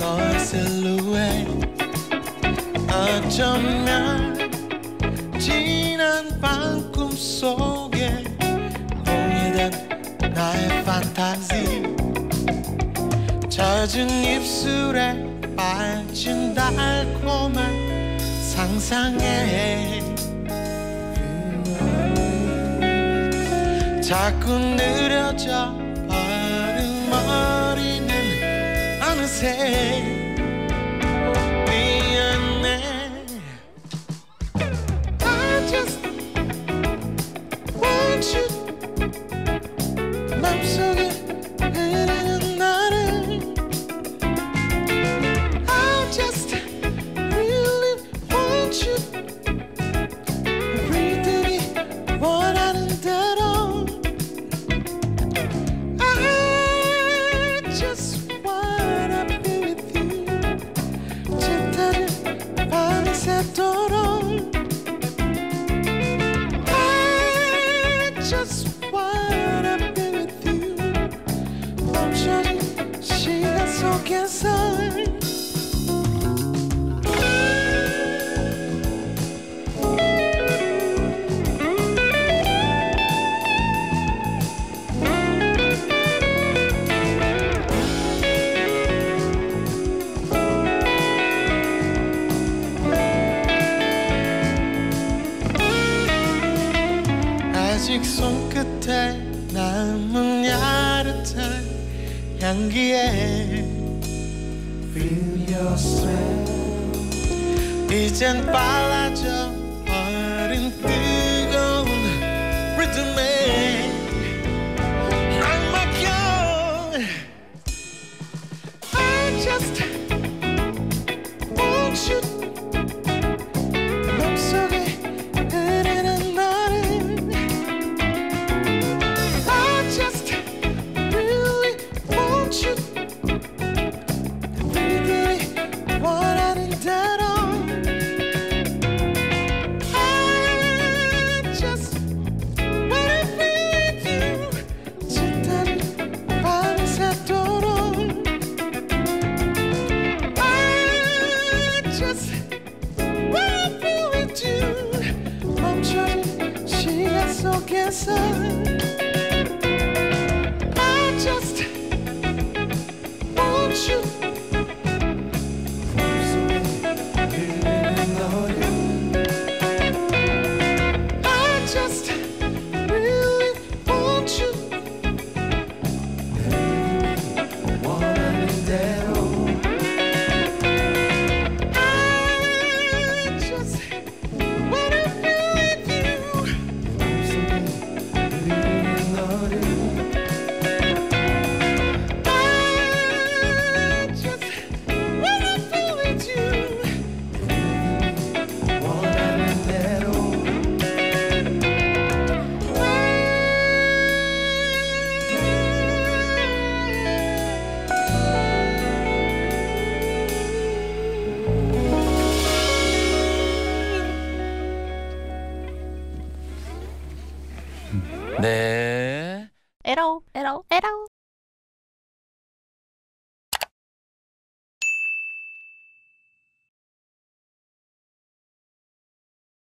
너의 실루엣 어쩌면 지난 밤 꿈속에 보이던 나의 판타지 젖은 입술에 빠진 달콤한 상상에 자꾸 느려져 버린 머리는 어느새 미안해 I just want you 맘속에 흐르는 나를 I just really want you 우리들이 원하는 대로 I just wanna be with you 멈춰진 시간 속에서 아직 손끝에 남은 야릇한 향기에 Feel your strength 이젠 빨라져 버린 뜨거운 리듬에 날 맡겨 I just want you 맘속에 흐르는 나를 속에서 I just want you I just really want you 원하는 대로 I just wanna be with you 네. 에러.